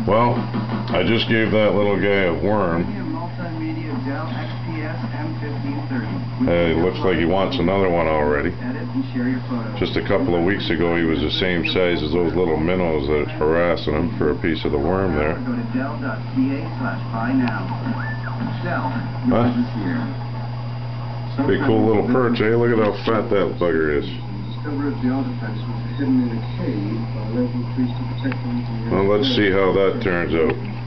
Well, I just gave that little guy a worm. Hey, looks like he wants another one already. Just a couple of weeks ago he was the same size as those little minnows that's harassing him for a piece of the worm there. Huh? Pretty cool little perch, eh? Look at how fat that bugger is. Well, let's see how that turns out.